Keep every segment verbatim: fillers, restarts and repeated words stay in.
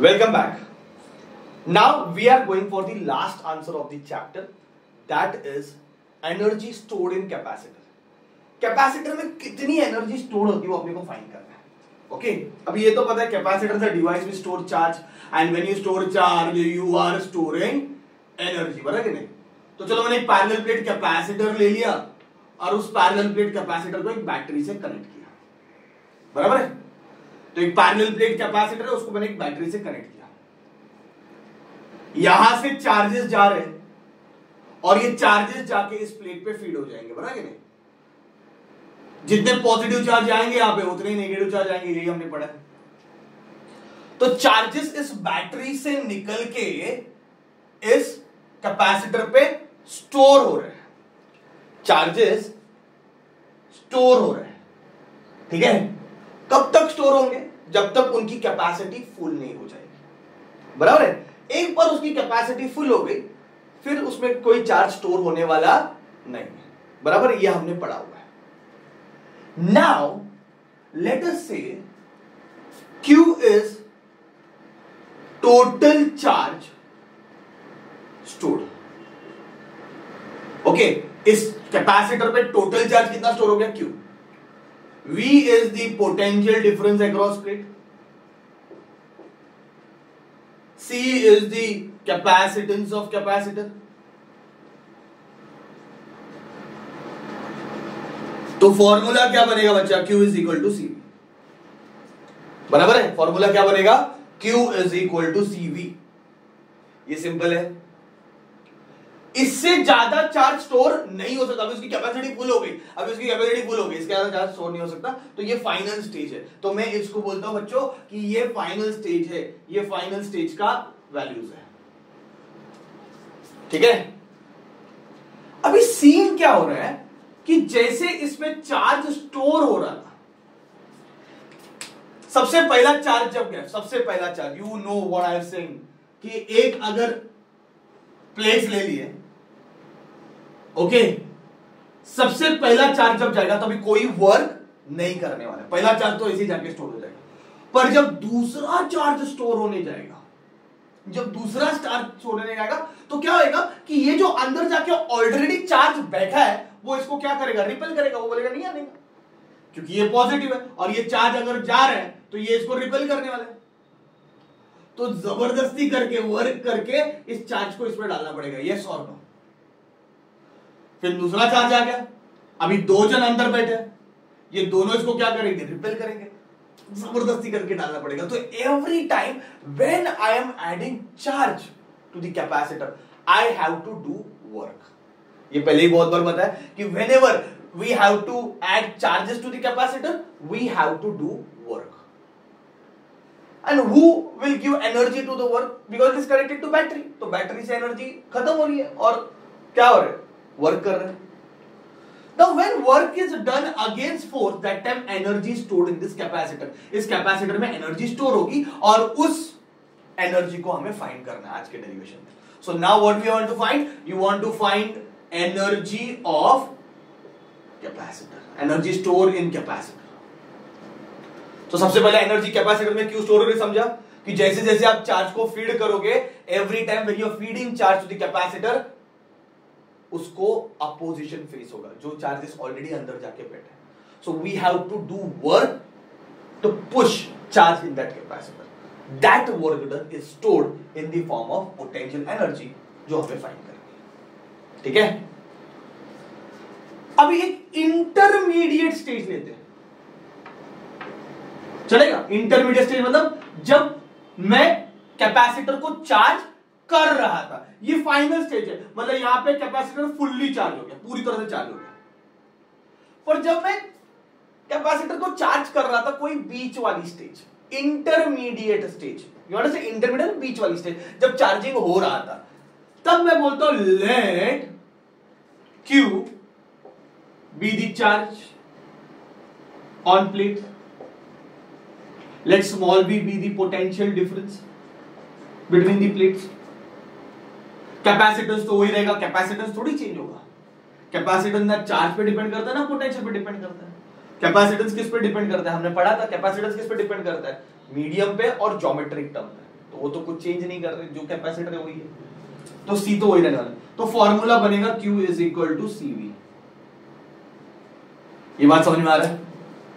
Welcome back. Now we are going for the last answer of the chapter, that is energy stored in capacitor. Capacitor में कितनी energy store होती है वो अपने को find करना है. Okay okay? अब ये तो पता है capacitor is a device which store charge and when you store charge you are storing energy, बराबर कि नहीं. तो चलो मैंने एक पैरेलल प्लेट कैपेसिटर ले लिया और उस पैरेलल प्लेट कैपेसिटर को एक बैटरी से कनेक्ट किया, बराबर है. तो एक पैरेलल प्लेट कैपेसिटर है, उसको मैंने एक बैटरी से कनेक्ट किया. यहां से चार्जेस जा रहे हैं और ये चार्जेस जाके इस प्लेट पे फीड हो जाएंगे, बराबर कि नहीं. जितने पॉजिटिव चार्ज आएंगे यहां पे उतने ही नेगेटिव चार्ज आएंगे, यही हमने पढ़ा है. तो चार्जेस इस बैटरी से निकल के इस कैपेसिटर पे स्टोर हो रहे हैं. चार्जेस स्टोर हो रहे हैं, ठीक है. कब तक स्टोर होंगे? जब तक उनकी कैपेसिटी फुल नहीं हो जाएगी, बराबर है. एक बार उसकी कैपेसिटी फुल हो गई फिर उसमें कोई चार्ज स्टोर होने वाला नहीं है, बराबर. ये हमने पढ़ा हुआ है. Now let us say Q is total charge stored. Okay okay, इस कैपेसिटर पे टोटल चार्ज कितना स्टोर हो गया? Q. V is the potential difference across plate. C is the capacitance of capacitor. तो फॉर्मूला क्या बनेगा बच्चा? Q is equal to C V, बराबर है. फॉर्मूला क्या बनेगा? Q is equal to C V. ये सिंपल है. इससे ज्यादा चार्ज स्टोर नहीं हो सकता. अभी उसकी कैपेसिटी फुल हो गई, अभी उसकी कैपेसिटी फुल हो गई, इसके ज्यादा चार्ज स्टोर नहीं हो सकता. तो ये फाइनल स्टेज है. तो मैं इसको बोलता हूं बच्चों कि ये फाइनल स्टेज है. ये फाइनल स्टेज का वैल्यूज है, ठीक है. अभी सीन क्या हो रहा है कि जैसे इसमें चार्ज स्टोर हो रहा था, सबसे पहला चार्ज जब गया, सबसे पहला charge, you know what I am saying, कि एक अगर प्लेट्स ले लिए, ओके, सबसे पहला चार्ज जब जाएगा तभी कोई वर्क नहीं करने वाला. पहला चार्ज तो ऐसे जाके स्टोर हो जाएगा. पर जब दूसरा चार्ज स्टोर होने जाएगा, जब दूसरा चार्ज स्टोर होने जाएगा तो क्या होगा कि ये जो अंदर जाके ऑलरेडी चार्ज बैठा है वो इसको क्या करेगा? रिपेल करेगा. वो बोलेगा नहीं आनेगा, क्योंकि ये पॉजिटिव है और ये चार्ज अगर जा रहे हैं तो ये इसको रिपेल करने वाला है. तो जबरदस्ती करके वर्क करके इस चार्ज को इसमें डालना पड़ेगा. यस और नो. फिर दूसरा चार्ज आ गया, अभी दो जन अंदर बैठे, ये दोनों इसको क्या करेंगे? रिपेल करेंगे. जबरदस्ती करके डालना पड़ेगा. तो every time when I am adding charge to the capacitor I have to do work. ये पहले ही बहुत बार बताया कि whenever we have to add charges to the capacitor, we have to do work. And who will give energy to the work? Because it is connected to battery. तो battery से energy खत्म हो रही है और क्या हो रहा है? वर्क कर रहे हैं. Now when work is done against force, that time energy stored in this capacitor. इस कैपेसिटर में एनर्जी स्टोर होगी और उस एनर्जी को हमें फाइंड करना है आज के डेरिवेशन में. So now what we want to find? You want to find energy of capacitor, energy stored in capacitor. तो सबसे पहले एनर्जी कैपेसिटर में क्यों स्टोर हो रही समझा कि जैसे जैसे आप चार्ज को फीड करोगे, every time when you are feeding charge to the capacitor, उसको अपोजिशन फेस होगा, जो चार्जेस ऑलरेडी अंदर जाके बैठे हैं. So we have to do work to push charge in that capacitor. That work done is stored in the form of potential energy, जो हमें find करनी है, ठीक है. अभी एक इंटरमीडिएट स्टेज लेते हैं, चलेगा? इंटरमीडिएट स्टेज मतलब जब मैं कैपेसिटर को चार्ज कर रहा था, ये फाइनल स्टेज है. मतलब यहां पे कैपेसिटर फुल्ली चार्ज हो गया, पूरी तरह से चार्ज हो गया. पर जब मैं कैपेसिटर को चार्ज कर रहा था, कोई बीच वाली stage, intermediate stage, you want to say intermediate बीच वाली स्टेज, जब चार्जिंग हो रहा था, तब मैं बोलता हूं let Q be the charge on plate, let small b be the potential difference between the plates. Capacitance तो वही रहेगा, कैपेसिटेंस थोड़ी चेंज होगा. कैपेसिटेंस ना चार्ज पे डिपेंड करता है ना पोटेंशियल पे डिपेंड करता है. कैपेसिटेंस किस पे डिपेंड करता है? हमने पढ़ा था कैपेसिटेंस किस पे डिपेंड करता है? मीडियम पे और ज्योमेट्रिक टर्म पे. तो वो तो कुछ चेंज नहीं कर रहे, जो कैपेसिटर है वही है, तो सी तो वही रहने वाला है। तो फॉर्मूला बनेगा Q is equal to C V. ये बात समझ में आ रहा है?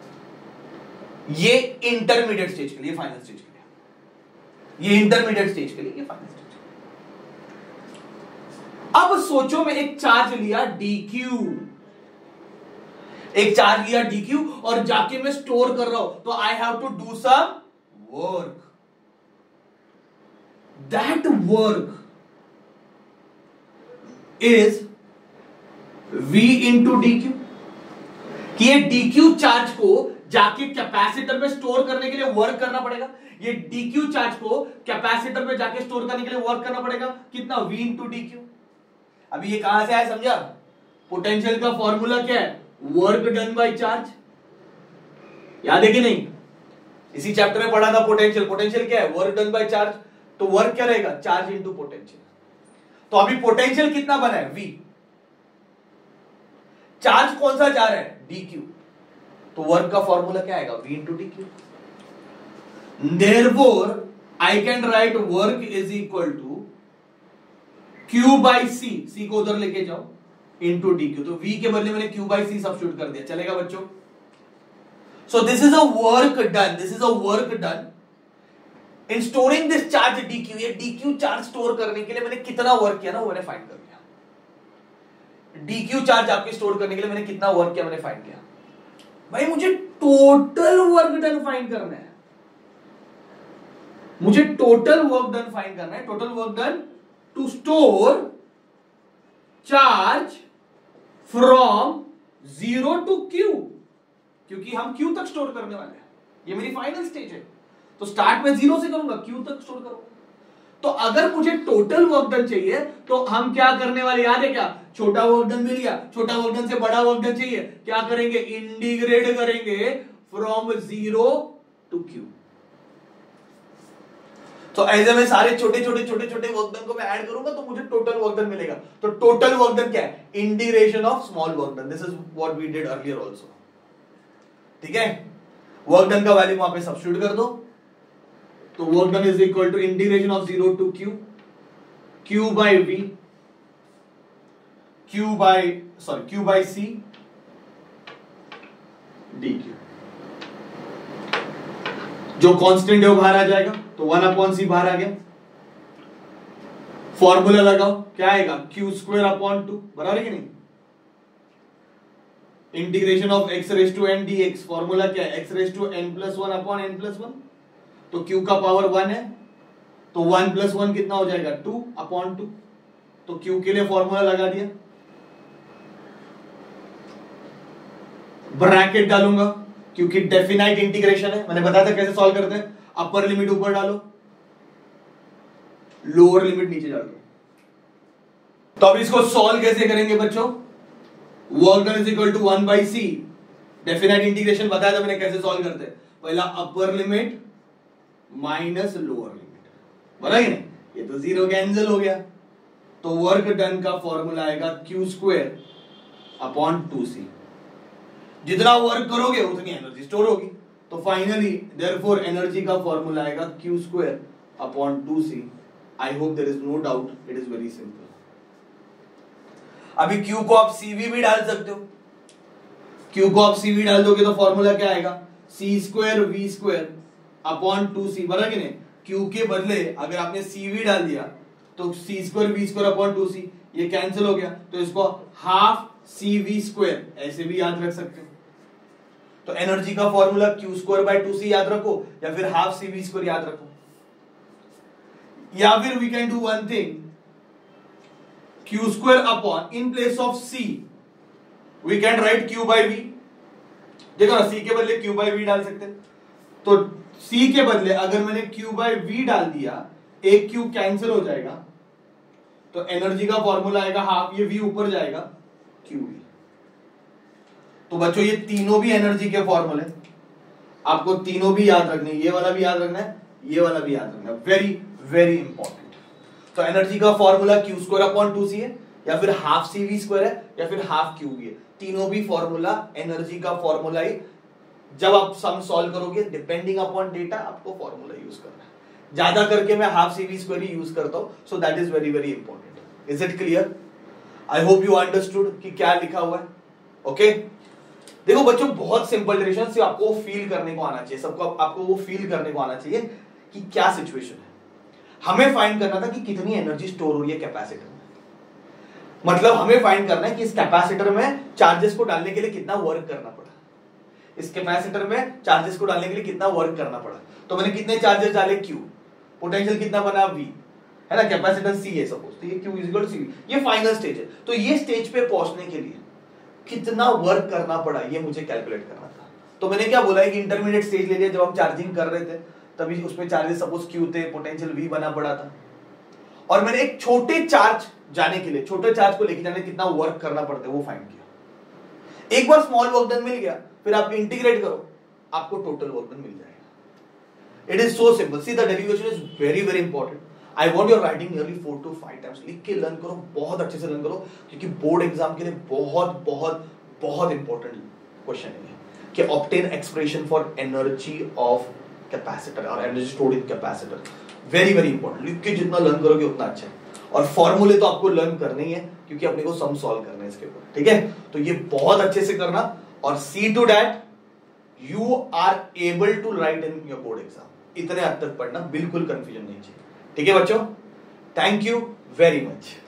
ये इंटरमीडिएट स्टेज के लिए, फाइनल स्टेज के लिए, ये इंटरमीडिएट स्टेज के लिए, ये फाइनल स्टेज। अब सोचो मैं एक चार्ज लिया dq, एक चार्ज लिया dq और जाके मैं स्टोर कर रहा हूं, तो I have to do some work. That work is v into dq, कि ये dq चार्ज को जाके कैपेसिटर में स्टोर करने के लिए वर्क करना पड़ेगा। ये dq चार्ज को कैपेसिटर में जाके स्टोर करने के लिए वर्क करना पड़ेगा कितना, v इंटू dq। अभी ये कहां से आया समझा? पोटेंशियल का फॉर्मूला क्या है, वर्क डन बाय चार्ज, याद है कि नहीं? इसी चैप्टर में पढ़ा था पोटेंशियल। पोटेंशियल क्या है, वर्क डन बाय चार्ज। तो वर्क क्या रहेगा, चार्ज इंटू पोटेंशियल। तो अभी पोटेंशियल कितना बना है, v। चार्ज कौन सा जा रहा है, dq, तो वर्क का फॉर्मूला क्या आएगा, v into dq। Therefore I can write work is equal to q by c, c को उधर लेके जाओ, इंटू dq। तो v के बदले मैंने q by c सब्स्टिट्यूट कर दिया, चलेगा बच्चों? So this is a work done, this is a work done in storing this charge dq। ये dq चार्ज स्टोर करने के लिए मैंने कितना वर्क किया ना, वो मैंने फाइंड कर लिया। dq चार्ज आपके स्टोर करने के लिए मैंने कितना वर्क किया, मैंने फाइंड किया। भाई मुझे टोटल वर्क डन फाइंड करना है, मुझे टोटल वर्क डन फाइंड करना है। Total work done to store charge from zero to Q, क्योंकि हम क्यू तक स्टोर करने वाले हैं, ये मेरी फाइनल स्टेज है। तो स्टार्ट में जीरो से करूंगा, क्यू तक स्टोर करूंगा। तो अगर मुझे टोटल वर्क डन चाहिए तो हम क्या करने वाले, याद है क्या? छोटा वर्क डन मिल गया, छोटा वर्क डन से बड़ा वर्क डन चाहिए, क्या करेंगे, इंटीग्रेट करेंगे फ्रॉम जीरो टू क्यू। तो ऐसे में सारे छोटे छोटे छोटे छोटे वर्क डन को मैं ऐड करूंगा तो मुझे टोटल वर्क डन मिलेगा। तो टोटल वर्क डन क्या है, integration of small work done. This is what we did earlier also. ठीक है, वर्क डन का वैल्यू वहां पे सब्स्टिट्यूट कर दो, तो work done is equal to integration of zero to Q, Q by V, Q by sorry Q by C D Q. जो constant है वो बाहर आ जाएगा, तो वन अपॉन सी बाहर आ गया। फॉर्मूला लगाओ, क्या आएगा, क्यू स्क्वायर अपॉन टू, बराबर है कि नहीं? Integration of X raise to N D X, formula क्या है, X raise to N plus one upon N plus one. तो क्यू का पावर वन है, तो वन प्लस वन कितना हो जाएगा, टू अपॉन टू। तो क्यू के लिए फॉर्मूला लगा दिया, ब्रैकेट डालूंगा क्योंकि डेफिनाइट इंटीग्रेशन है। मैंने बताया था कैसे सॉल्व करते हैं, अपर लिमिट ऊपर डालो, लोअर लिमिट नीचे डालो। तो अब इसको सॉल्व कैसे करेंगे बच्चों, work done is equal to one by C, definite integration बताया था मैंने कैसे सॉल्व करते हैं, पहला upper limit minus lower limit, बराबर है नहीं? ये तो जीरो कैंसिल हो गया, तो वर्क डन का फॉर्मूला आएगा Q square upon two C. जितना वर्क करोगे उतनी एनर्जी स्टोर होगी, तो फाइनली देयरफॉर एनर्जी का फॉर्मूला आएगा Q square upon two C. I hope there is no doubt, it is very simple. अभी क्यू को आप सीवी भी डाल सकते हो, क्यू को आप सीवी डाल दोगे तो फॉर्मूला क्या आएगा, C square V square upon two C, बराबर कि नहीं? क्यू के बदले अगर आपने सीवी डाल दिया तो C square V square upon two C, ये कैंसिल हो गया, तो इसको हाफ सी वी स्क्वायर ऐसे भी याद रख सकते हो। तो एनर्जी का formula Q square by two C याद रखो, या फिर हाफ सी वी स्क्वायर याद रखो, या फिर we can do one thing, Q square upon in place of C we can write Q by V. देखो ना, सी के बदले क्यू बाय वी डाल सकते हैं, तो सी के बदले अगर मैंने क्यू बाय वी डाल दिया, एक क्यू कैंसिल हो जाएगा, तो एनर्जी का फॉर्मूला आएगा हाफ, ये वी ऊपर जाएगा, क्यू वी। तो बच्चों ये तीनों भी एनर्जी के फॉर्मूले, आपको तीनों भी याद रखने, ये वाला भी याद रखना है, ये वाला भी याद रखना है, वेरी वेरी इंपॉर्टेंट। तो एनर्जी का formula Q square upon two C है, या फिर हाफ सी वी स्क्वायर है, या फिर हाफ क्यू वी है। तीनों भी फॉर्मूला एनर्जी का फॉर्मूला ही, जब आप सम सॉल्व करोगे डिपेंडिंग अपॉन डेटा आपको फॉर्मूला यूज करना है। ज्यादा करके मैं हाफ सीवी स्क्वायर ही यूज करता हूं, so that is very very important. Is it clear? I hope you understood कि क्या लिखा हुआ है। Okay okay? देखो बच्चों, बहुत सिंपल डेरिवेशन से आपको फील करने को आना चाहिए, सबको आपको वो फील करने को आना चाहिए कि क्या सिचुएशन है। हमें फाइंड करना था कि कितनी एनर्जी स्टोर हो रही है कैपेसिटर में, मतलब हमें फाइंड करना है कि इस कैपेसिटर में चार्जेस को डालने के लिए कितना वर्क करना पड़ा, इस कैपेसिटर में चार्जेस को डालने के लिए कितना वर्क करना पड़ा। तो मैंने कितने चार्जेस डाले, क्यू, पोटेंशियल कितना बना, वी, है ना, कैपेसिटर सी है सपोज, तो ये Q is equal to C, ये फाइनल स्टेज है। तो ये स्टेज पे पहुंचने के लिए कितना वर्क करना पड़ा, ये मुझे कैलकुलेट करना था। तो मैंने क्या बोला है कि इंटरमीडिएट स्टेज ले लिया, जब हम चार्जिंग कर रहे थे तभी उसमें चार्जेस सपोज क्यू थे, पोटेंशियल वी बना पड़ा था, और मैंने एक छोटे चार्ज जाने के लिए, छोटे चार्ज को लेके जाने कितना वर्क करना पड़ता है वो फाइंड किया। एक बार स्मॉल वर्क डन मिल गया, फिर आप इंटीग्रेट करो, आपको टोटल वर्क डन मिल जाएगा। It is so simple. See the derivation is very very important. I want your writing nearly four two five times. लिख के लर्न करो, बहुत अच्छे से लर्न करो, क्योंकि बोर्ड एग्जाम के लिए बहुत बहुत बहुत इंपॉर्टेंट क्वेश्चन है कि obtain expression for energy of capacitor और energy stored in capacitor. Very very important. लिख के जितना लर्न करोगे उतना अच्छा है। और फॉर्मूले तो आपको लर्न करने ही है, क्योंकि अपने को सम सॉल्व करना है इसके ऊपर, ठीक है। तो ये बहुत अच्छे से करना, और see to that you are able to write in your board exam. इतने हद तक पढ़ना, बिल्कुल कंफ्यूजन नहीं चाहिए, ठीक है बच्चों। Thank you very much.